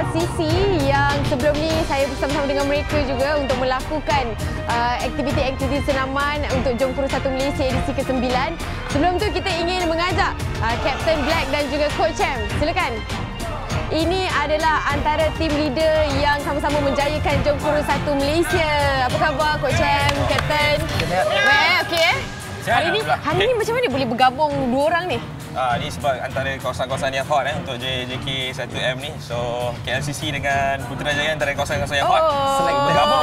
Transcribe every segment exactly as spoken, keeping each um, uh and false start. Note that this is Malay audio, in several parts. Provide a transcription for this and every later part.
C C yang sebelum ni saya bersama-sama dengan mereka juga untuk melakukan uh, aktiviti-aktiviti senaman untuk Jom Kurus Satu Malaysia edisi ke sembilan. Sebelum tu kita ingin mengajak uh, Captain Black dan juga Coach Cham. Silakan. Ini adalah antara tim leader yang sama-sama menjayakan Jom Kurus Satu Malaysia. Apa khabar Coach Cham, Captain? Well, okey eh? Hari ni, hari ni macam mana boleh bergabung dua orang ni? Ah, ni sebab antara kawasan-kawasan yang hot eh, untuk J K satu M ni. So, K L C C dengan Putrajaya antara kawasan-kawasan yang hot. Oh. Select bergabung.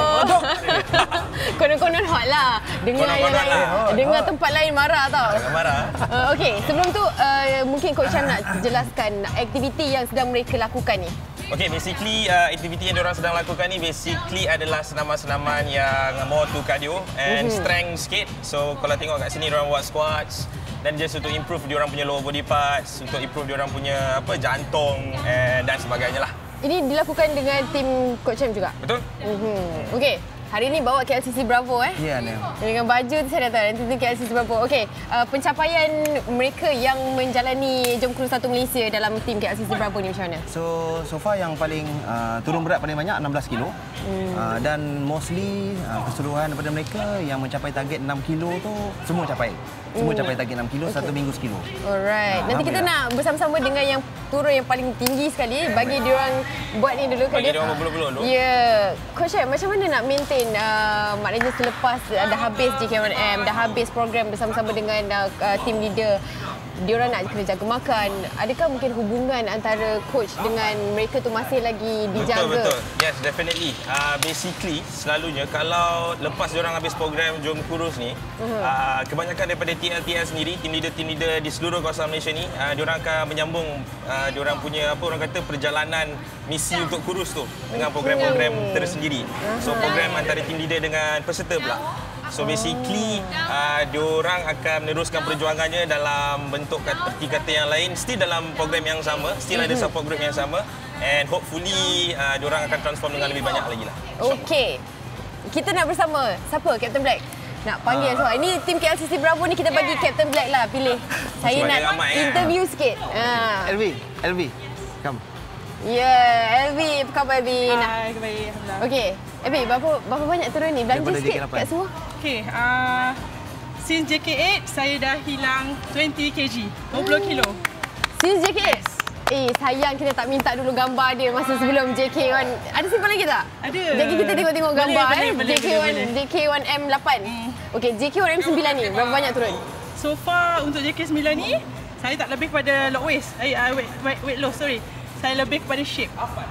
Konon-konon hot lah. Dengar yang lain, lah. dengar tempat lain marah tau. Jangan marah. Uh, Okey, sebelum tu uh, mungkin Coach Cham nak jelaskan aktiviti yang sedang mereka lakukan ni. Okay, basically uh, aktiviti yang diorang sedang lakukan ni basically adalah senaman-senaman yang more to cardio and mm-hmm. strength sikit. So, kalau tengok kat sini diorang buat squats dan just untuk improve diorang punya lower body parts, untuk improve diorang punya apa jantung and dan sebagainya lah. Ini dilakukan dengan tim Coach Cham juga? Betul. Mm-hmm. Okey. Hari ini bawa K L C C Bravo eh? Ya, yeah, dengan baju tu saya dah tahu nanti tu K L C C Bravo. Okey, uh, pencapaian mereka yang menjalani Jom Kurus Satu Malaysia dalam tim K L C C Bravo ni macam mana? So, so far yang paling uh, turun berat paling banyak enam belas kilo. Hmm. Uh, dan mostly uh, keseluruhan daripada mereka yang mencapai target enam kilo tu semua capai. Semua hmm. capai target enam kilo, okay. Satu minggu sekilo. Alright. Uh, Nanti kita nak bersama-sama dengan yang turun yang paling tinggi sekali. Bagi diorang buat ni dulu. Bagi diorang berbulu-bulu dulu. Ya. Yeah. Coach Cham, macam mana nak maintain uh, maknanya selepas uh, dah habis J K satu M, dah habis program bersama-sama dengan uh, uh, team leader, diorang nak kena jaga makan. Adakah mungkin hubungan antara coach dengan mereka tu masih lagi dijaga? Betul, betul. Yes, definitely. Uh, basically, selalunya kalau lepas diorang habis program Jom Kurus ni, uh-huh. uh, kebanyakan daripada T L T L sendiri, tim leader-tim leader di seluruh kawasan Malaysia ni, uh, diorang akan menyambung uh, diorang punya apa orang kata perjalanan misi untuk kurus tu dengan program-program tersendiri. So, program antara tim leader dengan peserta pula. So basically, uh, diorang akan meneruskan perjuangannya dalam bentuk seperti kata yang lain, still dalam program yang sama, still mm-hmm. ada support group yang sama, and hopefully uh, diorang akan transform dengan lebih banyak lagi lah. Okey, kita nak bersama siapa? Captain Black? Nak panggil uh, soal. Ini tim K L C C Bravo ni kita bagi Captain Black lah pilih. Saya nak ramai, interview ya. sikit. Uh. L V, L V, come. Ya, yeah, L V, apa khabar L V? Hai, baik, alhamdulillah. Okey, L V, berapa berapa banyak turun ni? Belanja sikit kat semua. Okey, uh, since J K lapan saya dah hilang dua puluh kilogram, dua puluh kilo. Since J K lapan? Eh, sayang kita tak minta dulu gambar dia masa sebelum J K satu. Ada simpan lagi tak? Ada. Jadi kita tengok-tengok gambar boleh, eh. boleh, J K satu, boleh, J K satu M lapan. Hmm. Okey, J K satu M sembilan ni berapa banyak turun? So far untuk J K sembilan ni, saya tak lebih pada lock waist. Eh, uh, weight, weight, weight loss, sorry. Saya lebih kepada shape.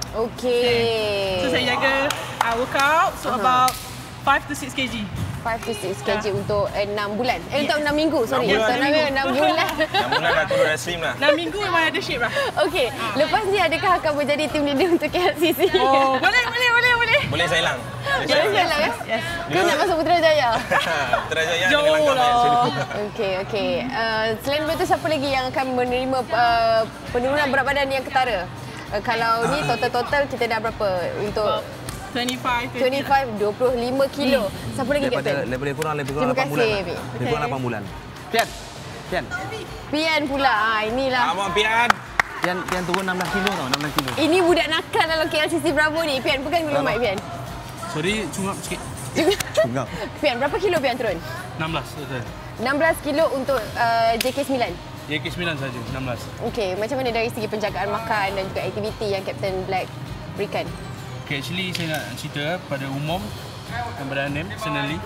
Okey. So saya jaga uh, workout, so uh-huh. about five to six kilogram. five to six kilogram yeah. untuk enam bulan. Eh, yes. untuk enam minggu, sorry. enam bulan. enam bulan. enam bulan. enam bulan dah turun dah slim lah. enam minggu memang ada shape lah. Okey, lepas ni adakah akan menjadi tim leader untuk K L C C? Oh, boleh, boleh, boleh, boleh. Boleh saya hilang. Boleh saya hilang ya? Yes. Kau nak masuk Putrajaya? Putrajaya Jauh dengan langkah lah. Okey, okey. Uh, selain itu, siapa lagi yang akan menerima uh, penurunan berat badan yang ketara? Uh, kalau ni total-total kita dah berapa untuk dua puluh lima, dua puluh lima, dua puluh lima kilo. Siapa lagi Captain? Lebih kurang lebih kurang lapan bulan. Terima kasih. Lebih kurang lapan bulan. Pian. Pian. Pian pula. Ah, inilah. Abang Pian. Pian Pian turun enam belas kilo tau, enam belas kilo. Ini budak nakal dalam K L C C Bravo ni. Pian, pegang dulu mic Pian. Sorry, cungap sikit. Cungap. Pian, berapa kilo Pian turun? enam belas betul. enam belas kilo untuk uh, J K sembilan. J K sembilan saja, enam belas. Okey, macam mana dari segi penjagaan makan dan juga aktiviti yang Captain Black berikan? Okay, actually saya nak cerita pada umum dan pada Anem personally.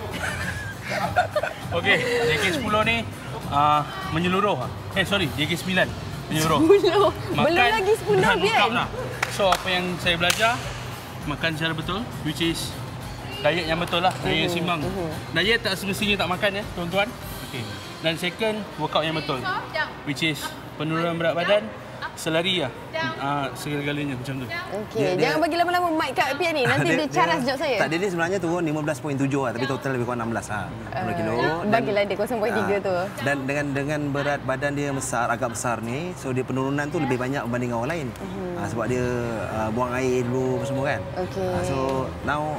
Okey, J K sepuluh ni uh, menyeluruh. Eh sorry, J K sembilan menyeluruh. sepuluh. Belum lagi sepuluh Pian. Lah. So apa yang saya belajar, makan secara betul, which is diet yang betul lah, diet yang seimbang. Uh-huh. Diet tak semestinya tak makan ya, tuan-tuan. Okay. Dan second, workout yang betul, which is penurunan berat badan, selari lah. Uh, segala-galanya macam tu. Okey, jangan bagi lama-lama mic kat Pian ni. Nanti dia, dia caras jawab saya. Tak, dia, dia sebenarnya turun lima belas perpuluhan tujuh lah, tapi total lebih kurang enam belas lah. enam belas kilo. Uh, bagilah dia kosong perpuluhan tiga uh, tu. Dan dengan dengan berat badan dia besar, agak besar ni, so dia penurunan tu lebih banyak berbanding orang lain. Uh-huh. Uh, sebab dia uh, buang air dulu semua kan. Okey. Uh, so now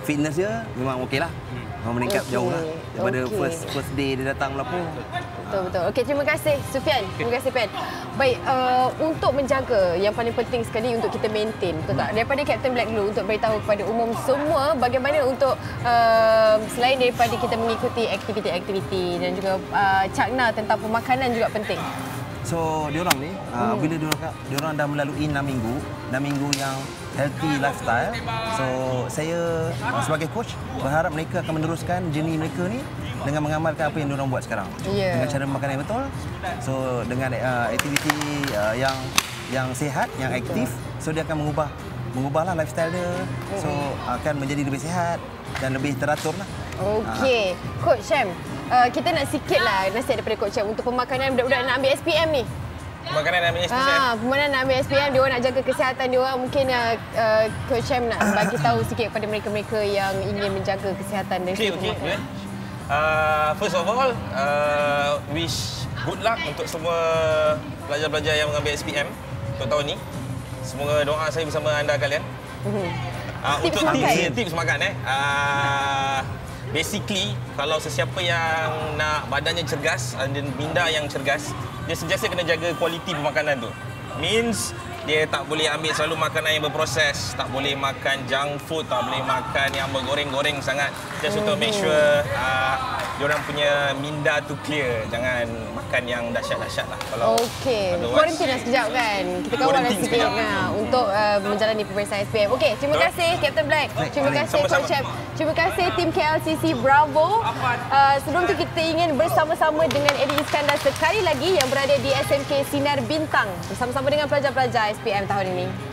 fitness dia memang okey lah. Memang meningkat Okey, jauh lah daripada okey. first first day dia datang Lampung. Betul, betul. Okey, terima kasih Sufian. Terima kasih Fian. Baik, uh, untuk menjaga yang paling penting sekali untuk kita maintain, betul tak? Daripada Captain Black dulu untuk beritahu kepada umum semua bagaimana untuk uh, selain daripada kita mengikuti aktiviti-aktiviti dan juga uh, cakna tentang pemakanan juga penting. So, diorang ni, uh, bila diorang, diorang dah melalui enam minggu, enam minggu yang healthy lifestyle. So, saya uh, sebagai coach berharap mereka akan meneruskan journey mereka ni dengan mengamalkan apa yang diorang buat sekarang. Yeah. Dengan cara makan yang betul. So, dengan uh, aktiviti uh, yang yang sihat, yang aktif, so dia akan mengubah mengubahlah lifestyle dia. So, akan menjadi lebih sihat dan lebih teratur lah. Okey. Coach Syam, uh, kita nak sikitlah nasihat daripada Coach Syam untuk pemakanan budak-budak nak ambil S P M ni. Makanan dan minum S P M. Ah, pemakanan nak ambil S P M, dia orang nak jaga kesihatan dia orang. Mungkin uh, uh, Coach Syam nak bagi tahu sikit kepada mereka-mereka yang ingin menjaga kesihatan dari Okey, segi okey. pemakanan. Uh, first of all, uh, wish good luck untuk semua pelajar-pelajar yang mengambil S P M untuk tahun ni. Semoga doa saya bersama anda kalian. Mhm. Uh, Tips untuk makan. tips, tips makan eh. Uh, basically, kalau sesiapa yang nak badannya cergas dan minda yang cergas, dia sentiasa kena jaga kualiti pemakanan tu. Means dia tak boleh ambil selalu makanan yang berproses, tak boleh makan junk food, tak boleh makan yang bergoreng-goreng sangat. Just untuk make sure uh, diorang punya minda tu clear. Jangan makan yang dahsyat-dahsyat lah. Kalau Okey. otherwise- Quarantine lah sekejap kan. Kita kawal lah Quarantine sikit sekejap. nah, untuk uh, menjalani peperiksaan S P M. Okey, terima Betul. kasih Captain Black. Terima kasih Sama-sama. Coach Syam. Terima kasih tim K L C C Bravo. Uh, sebelum tu kita ingin bersama-sama dengan Eddie Iskandar sekali lagi yang berada di S M K Sinar Bintang bersama-sama dengan pelajar-pelajar S P M tahun ini.